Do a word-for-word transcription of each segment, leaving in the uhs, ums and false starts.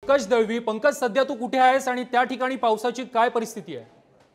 पंकज दळवी. पंकज, सध्या तू कुठे आहेस आणि त्या ठिकाणी पावसाची काय परिस्थिती आहे?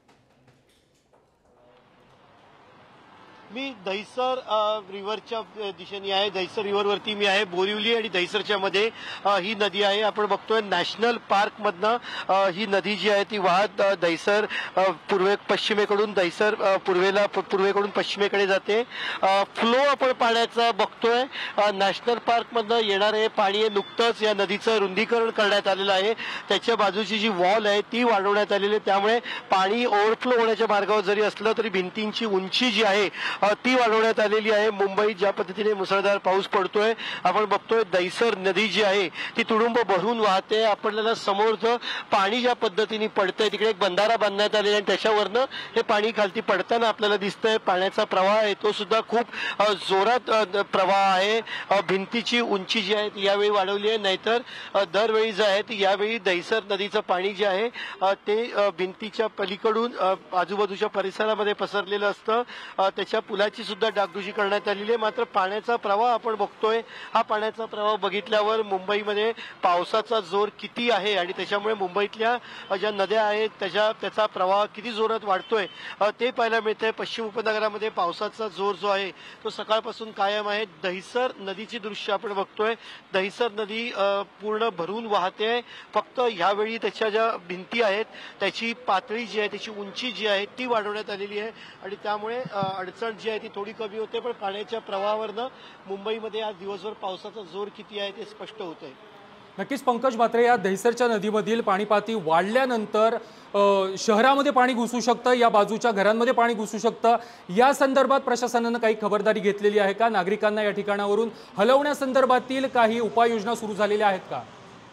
मी दहिसर रिव्हरच्या दिशेने आहे. दहिसर रिव्हरवरती मी आहे. बोरिवली आणि दहिसरच्या मध्ये ही नदी आहे. आपण बघतोय नॅशनल पार्क मधनं ही नदी जी आहे ती वाहत दहिसर पूर्वे पश्चिमेकडून दहिसर पूर्वेला पूर्वेकडून पश्चिमेकडे जाते. फ्लो आपण पाण्याचा बघतोय. नॅशनल पार्क मधनं येणारे पाणी हे नुकतंच या नदीचं रुंदीकरण करण्यात आलेलं आहे. त्याच्या बाजूची जी वॉल आहे ती वाढवण्यात आलेली आहे. त्यामुळे पाणी ओव्हरफ्लो होण्याच्या मार्गावर जरी असलं तरी भिंतींची उंची जी आहे ती वाढवण्यात आलेली आहे. मुंबईत ज्या पद्धतीने मुसळधार पाऊस पडतोय आपण बघतोय दहिसर नदी जी आहे ती तुडुंब भरून वाहते. आपल्याला समोरचं पाणी ज्या पद्धतीने पडतंय तिकडे एक बंधारा बांधण्यात आलेला आहे. त्याच्यावरनं हे पाणी खालती पडताना आपल्याला दिसतंय. पाण्याचा प्रवाह आहे तो सुद्धा खूप जोरात प्रवाह आहे. भिंतीची उंची जी आहे ती यावेळी वाढवली आहे. नाहीतर दरवेळी जे आहे ती यावेळी दहिसर नदीचं पाणी जे आहे ते भिंतीच्या पलीकडून आजूबाजूच्या परिसरामध्ये पसरलेलं असतं. त्याच्या पुलाची सुद्धा डागडुजी करण्यात आलेली आहे. मात्र पाण्याचा प्रवाह आपण बघतोय. हा पाण्याचा प्रवाह बघितल्यावर मुंबईमध्ये पावसाचा जोर किती आहे आणि त्याच्यामुळे मुंबईतल्या ज्या नद्या आहेत त्याच्या त्याचा प्रवाह किती जोरात वाढतोय ते पाहायला मिळतंय. पश्चिम उपनगरामध्ये पावसाचा जोर जो आहे तो सकाळपासून कायम आहे. दहिसर नदीची दृश्य आपण बघतोय. दहिसर नदी पूर्ण भरून वाहते. फक्त ह्यावेळी त्याच्या ज्या भिंती आहेत त्याची पातळी जी आहे त्याची उंची जी आहे ती वाढवण्यात आलेली आहे आणि त्यामुळे अडचण जी आहे ती थोडी कमी होते. पण पाण्याच्या प्रवाहावरनं मुंबईमध्ये आज दिवसभर पावसाचा जोर किती आहे ते स्पष्ट होत आहे. नक्कीच पंकज, मात्र या दहिसरच्या नदीमधील पाणी पातळी वाढल्यानंतर शहरामध्ये पाणी घुसू शकतं, या बाजूच्या घरांमध्ये पाणी घुसू शकतं. या संदर्भात प्रशासनानं काही खबरदारी घेतलेली आहे का? नागरिकांना या ठिकाणावरून हलवण्यासंदर्भातील काही उपाययोजना सुरू झालेल्या आहेत का?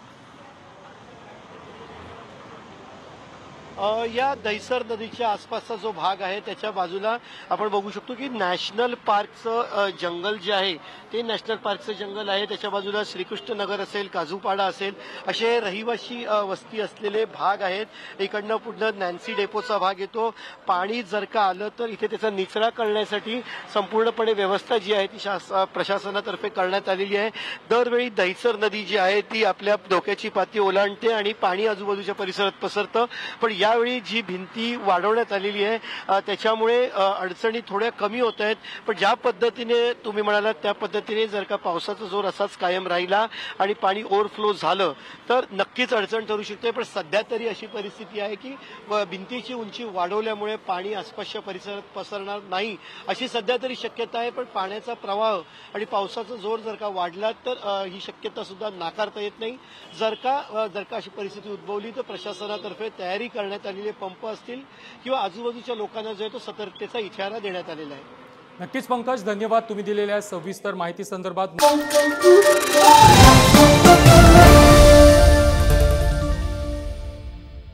या दहिसर नदीच्या आसपासचा जो भाग आहे त्याच्या बाजूला आपण बघू शकतो की नॅशनल पार्कचं जंगल जे आहे ते नॅशनल पार्कचं जंगल आहे. त्याच्या बाजूला श्रीकृष्ण नगर असेल, काजूपाडा असेल असे रहिवासी वस्ती असलेले भाग आहेत. इकडनं पुढनं नॅन्सी डेपोचा भाग येतो. पाणी जर का आलं तर इथे त्याचा निचरा करण्यासाठी संपूर्णपणे व्यवस्था जी आहे ती प्रशासनातर्फे करण्यात आलेली आहे. दरवेळी दहिसर नदी जी आहे ती आपल्या धोक्याची पातळी ओलांडते आणि पाणी आजूबाजूच्या परिसरात पसरतं. पण यावेळी जी भिंती वाढवण्यात आलेली आहे त्याच्यामुळे अडचणी थोड्या कमी होत आहेत. पण ज्या पद्धतीने तुम्ही म्हणालात त्या पद्धतीने जर का पावसाचा जोर असाच कायम राहिला आणि पाणी ओव्हरफ्लो झालं तर नक्कीच अडचण ठरू शकते. पण सध्या तरी अशी परिस्थिती आहे की भिंतीची उंची वाढवल्यामुळे पाणी आसपासच्या परिसरात पसरणार नाही अशी सध्या तरी शक्यता आहे. पण पाण्याचा प्रवाह आणि पावसाचा जोर जर का वाढला तर ही शक्यता सुद्धा नाकारता येत नाही. जर का जर का अशी परिस्थिती उद्भवली तर प्रशासनातर्फे तयारी करण्यात आलेले पंप असतील किंवा आजूबाजूच्या लोकांना जो आहे तो सतर्कतेचा इशारा देण्यात आलेला आहे. नक्कीच पंकज, धन्यवाद तुम्ही दिलेल्या सविस्तर माहिती संदर्भात.